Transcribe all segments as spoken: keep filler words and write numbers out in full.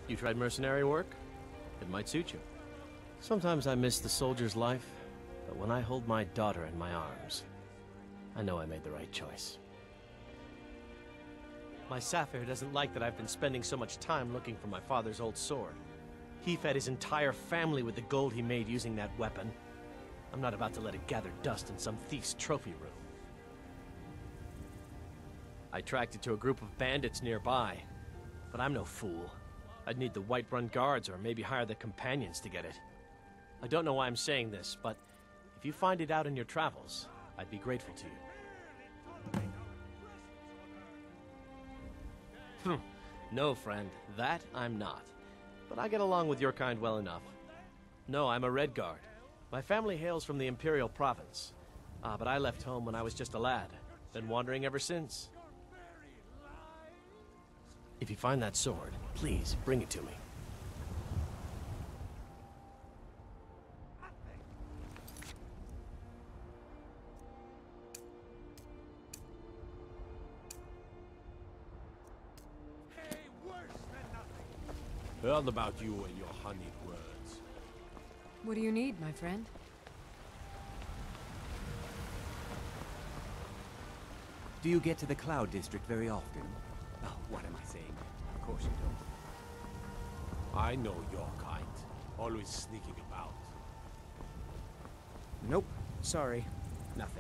You tried mercenary work? It might suit you. Sometimes I miss the soldier's life, but when I hold my daughter in my arms, I know I made the right choice. My Sapphire doesn't like that I've been spending so much time looking for my father's old sword. He fed his entire family with the gold he made using that weapon. I'm not about to let it gather dust in some thief's trophy room. I tracked it to a group of bandits nearby, but I'm no fool. I'd need the Whiterun guards or maybe hire the companions to get it. I don't know why I'm saying this, but if you find it out in your travels, I'd be grateful to you. Hmm. No, friend, that I'm not. But I get along with your kind well enough. No, I'm a Red Guard. My family hails from the Imperial Province. Ah, but I left home when I was just a lad. Been wandering ever since. If you find that sword, please bring it to me. Heard about you and your honeyed words. What do you need, my friend? Do you get to the Cloud District very often? Oh, what am I saying? Of course you don't. I know your kind. Always sneaking about. Nope. Sorry. Nothing.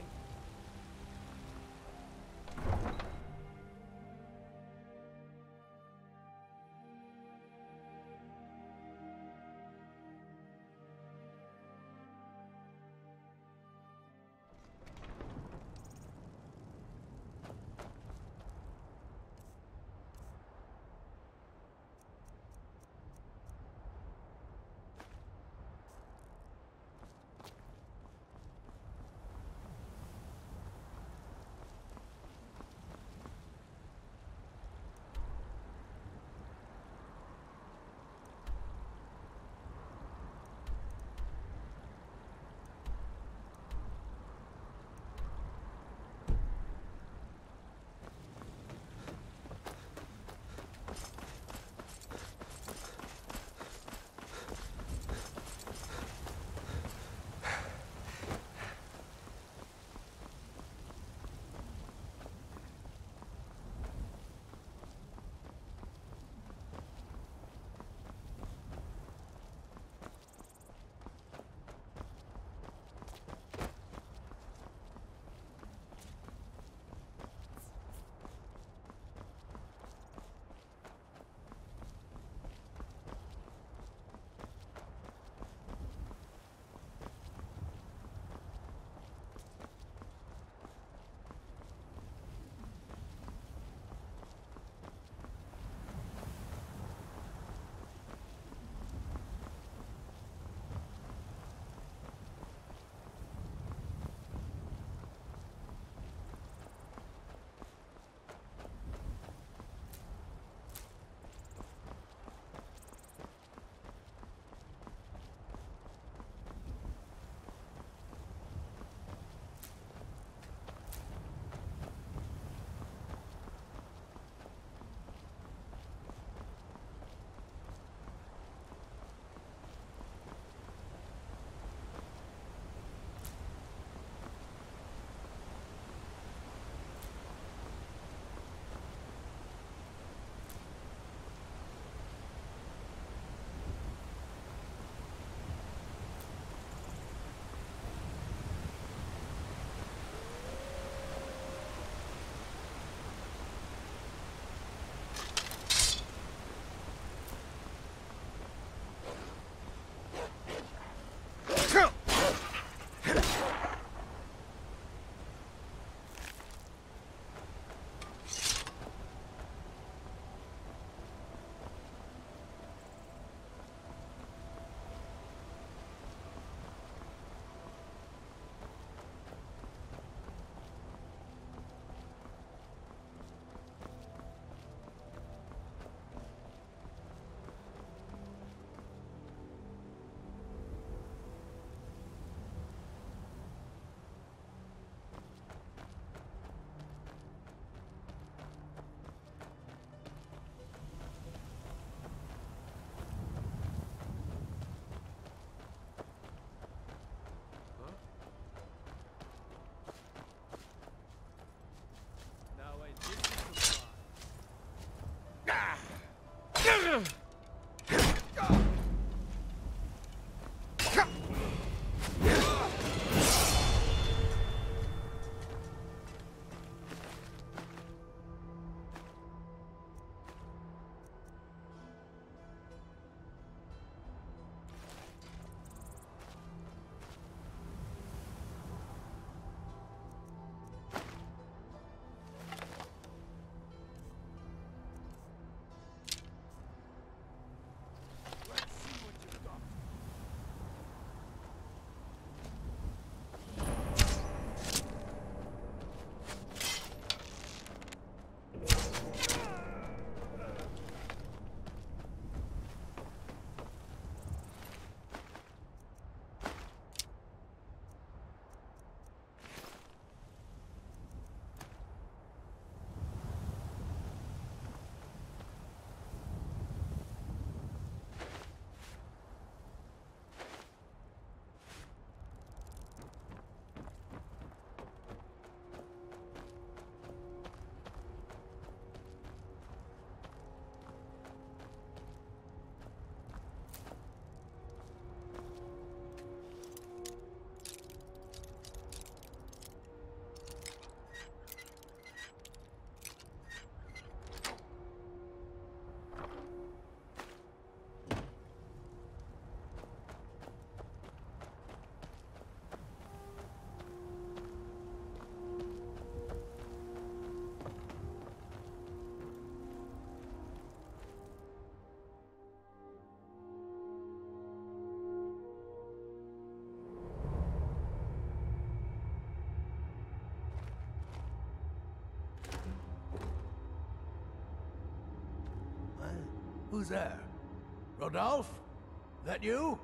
Who's there? Rodolphe? That you?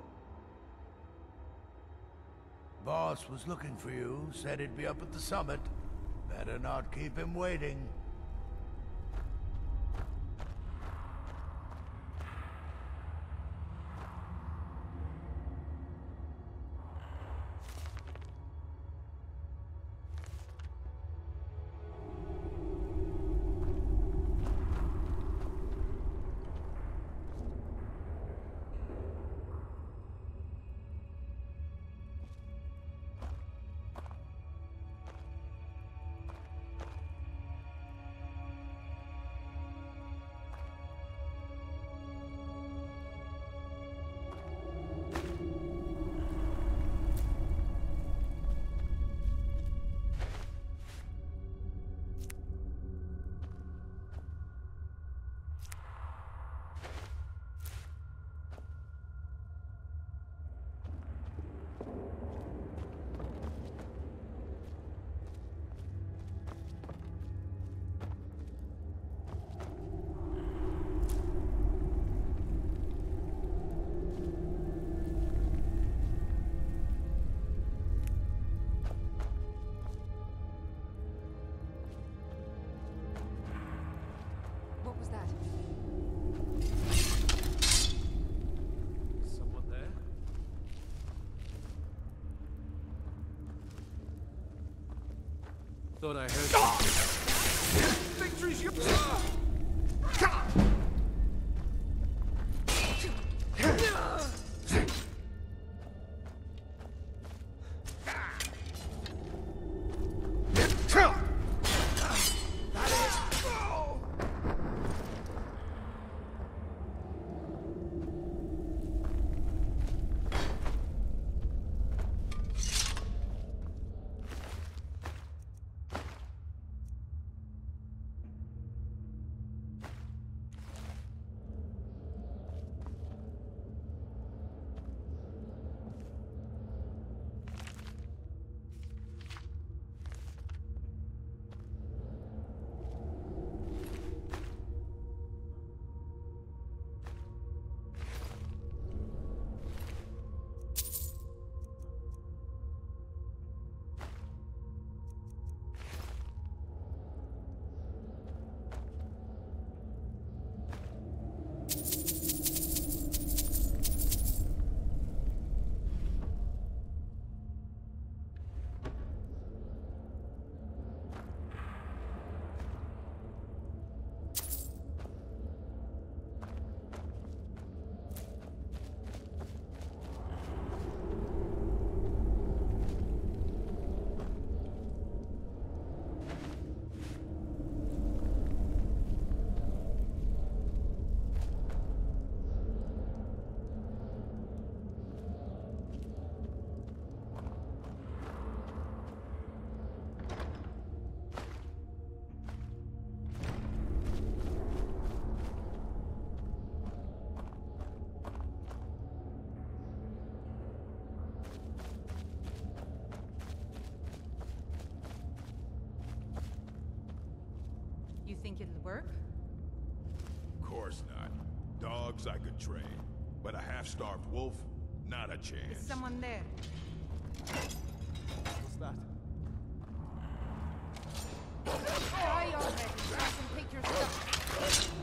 Boss was looking for you, said he'd be up at the summit. Better not keep him waiting. What was that? Someone there? Thought I heard. Victory's yours! You think it'll work? Of course not. Dogs I could train, but a half-starved wolf, not a chance. Is someone there? What's that? Try already. I can take your stuff.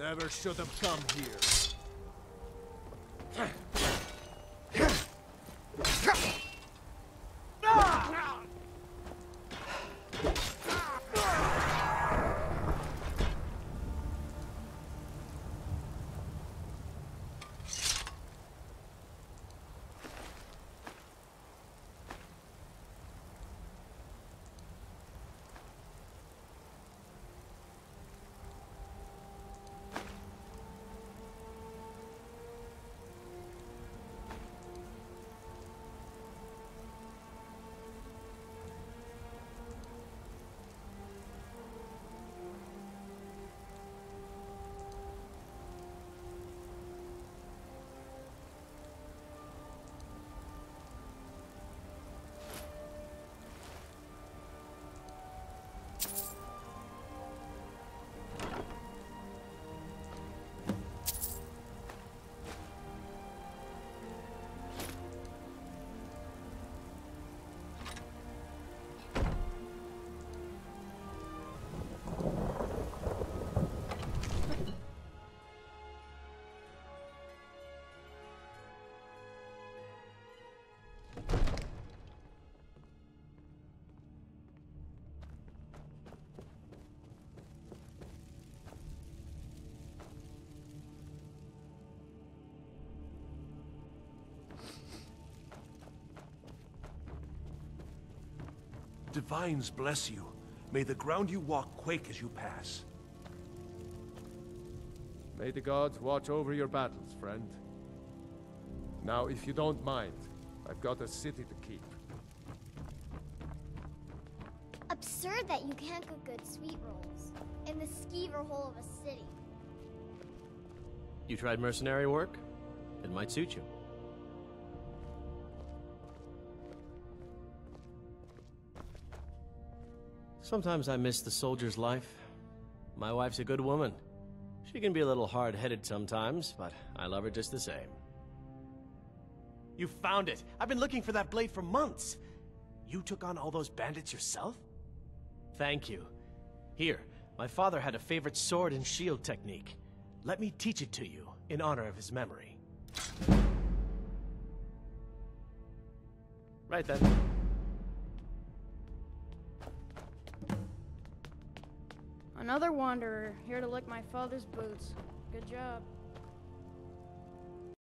Never should have come here. Divines bless you. May the ground you walk quake as you pass. May the gods watch over your battles, friend. Now, if you don't mind, I've got a city to keep. Absurd that you can't cook good sweet rolls in the skeever hole of a city. You tried mercenary work? It might suit you. Sometimes I miss the soldier's life. My wife's a good woman. She can be a little hard-headed sometimes, but I love her just the same. You found it! I've been looking for that blade for months! You took on all those bandits yourself? Thank you. Here, my father had a favorite sword and shield technique. Let me teach it to you, in honor of his memory. Right then. Another wanderer, here to lick my father's boots. Good job.